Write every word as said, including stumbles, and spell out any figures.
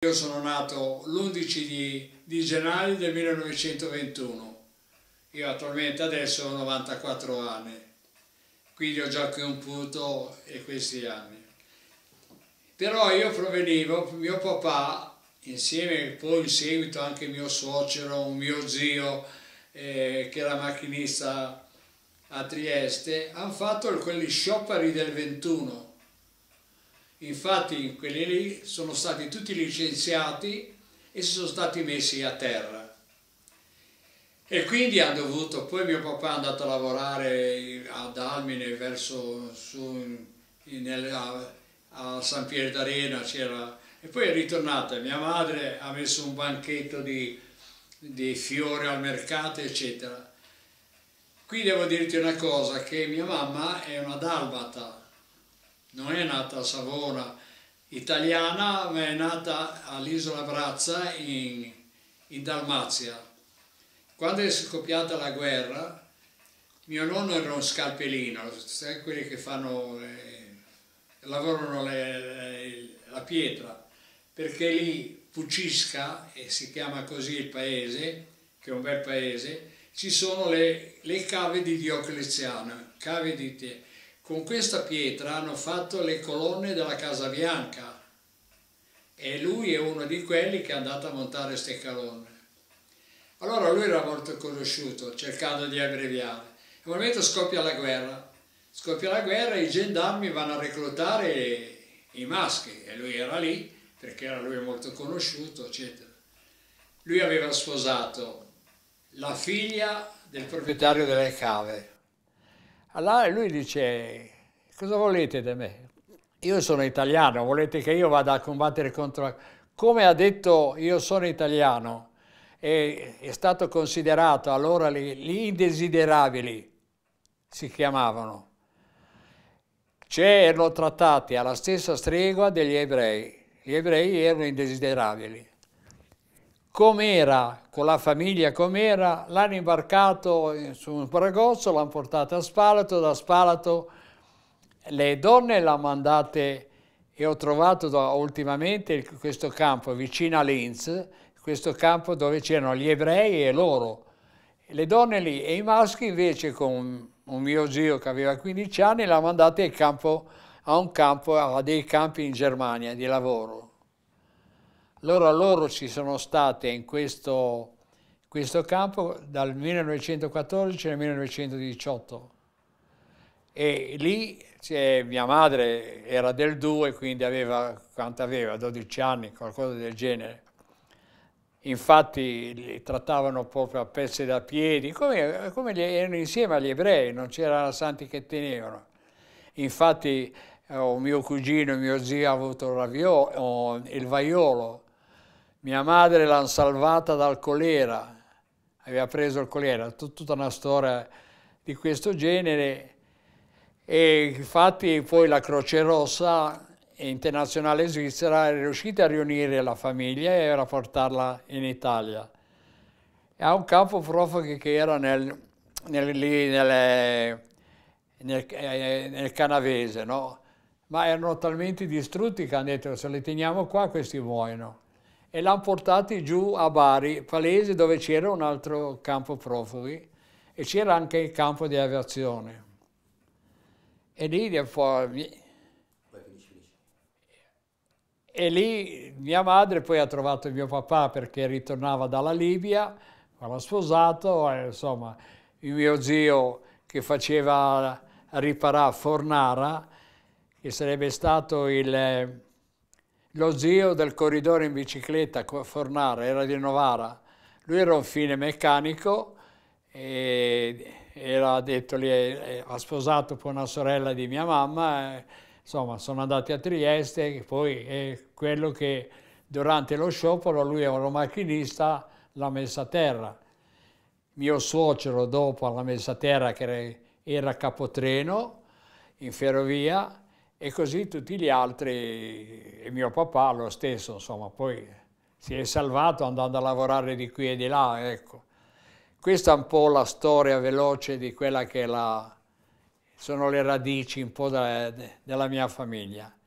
Io sono nato l'undici di, di gennaio del millenovecentoventuno, io attualmente adesso ho novantaquattro anni, quindi ho già compiuto questi anni. Però io provenivo, mio papà, insieme poi in seguito anche mio suocero, un mio zio eh, che era macchinista a Trieste, hanno fatto quelli scioperi del ventuno. Infatti quelli lì sono stati tutti licenziati e si sono stati messi a terra. E quindi hanno dovuto, poi mio papà è andato a lavorare ad Almine verso su, nel, a, a San Pier d'Arena c'era, e poi è ritornata. Mia madre ha messo un banchetto di, di fiori al mercato, eccetera. Qui devo dirti una cosa, che mia mamma è una dalmata. Non è nata a Savona, italiana, ma è nata all'isola Brazza in, in Dalmazia. Quando è scoppiata la guerra, mio nonno era un scalpellino, sai, quelli che fanno, eh, lavorano le, le, la pietra, perché lì Pucisca, e si chiama così il paese, che è un bel paese, ci sono le, le cave di Diocleziano, cave di te. Con questa pietra hanno fatto le colonne della Casa Bianca e lui è uno di quelli che è andato a montare queste colonne. Allora lui era molto conosciuto, cercando di abbreviare. In un momento scoppia la guerra, scoppia la guerra e i gendarmi vanno a reclutare i maschi e lui era lì perché era lui molto conosciuto, eccetera. Lui aveva sposato la figlia del proprietario delle cave. Allora lui dice: cosa volete da me? Io sono italiano, volete che io vada a combattere contro... Come ha detto, io sono italiano, e è stato considerato allora gli, gli indesiderabili, si chiamavano. Cioè erano trattati alla stessa stregua degli ebrei. Gli ebrei erano indesiderabili. Com'era, con la famiglia com'era, l'hanno imbarcato su un paragozzo, l'hanno portato a Spalato, da Spalato le donne l'hanno mandate, e ho trovato ultimamente questo campo vicino a Linz, questo campo dove c'erano gli ebrei e loro, le donne lì, e i maschi invece con un mio zio che aveva quindici anni l'hanno mandati al campo, a un campo, a dei campi in Germania di lavoro. Allora loro ci sono state in questo, questo campo dal millenovecentoquattordici al millenovecentodiciotto e lì cioè, mia madre era del due, quindi aveva, quanto aveva? dodici anni, qualcosa del genere. Infatti li trattavano proprio a pezzi da piedi, come, come erano insieme agli ebrei, non c'erano santi che tenevano. Infatti oh, mio cugino e mio zio hanno avuto il, ravio, oh, il vaiolo. Mia madre l'hanno salvata dal colera, aveva preso il colera, tutta una storia di questo genere. E infatti poi la Croce Rossa Internazionale Svizzera è riuscita a riunire la famiglia e a portarla in Italia. E ha un campo profughi che era nel, nel, lì, nel, nel, eh, nel Canavese, no? Ma erano talmente distrutti che hanno detto: se li teniamo qua questi muoiono. E l'hanno portati giù a Bari, Palese, dove c'era un altro campo profughi e c'era anche il campo di aviazione. E lì, e lì mia madre poi ha trovato mio papà perché ritornava dalla Libia, l'ha sposato, e, insomma, il mio zio che faceva riparare a Fornara, che sarebbe stato il... lo zio del corridore in bicicletta a Fornara, era di Novara. Lui era un fine meccanico e era detto lì, ha sposato poi una sorella di mia mamma, e, insomma sono andati a Trieste, e poi è quello che durante lo sciopero lui era un macchinista, l'ha messa a terra. Mio suocero dopo l'ha messa a terra che era capotreno in ferrovia, e così tutti gli altri, e mio papà lo stesso, insomma, poi si è salvato andando a lavorare di qui e di là, ecco. Questa è un po' la storia veloce di quella che è la, sono le radici un po' della, della mia famiglia.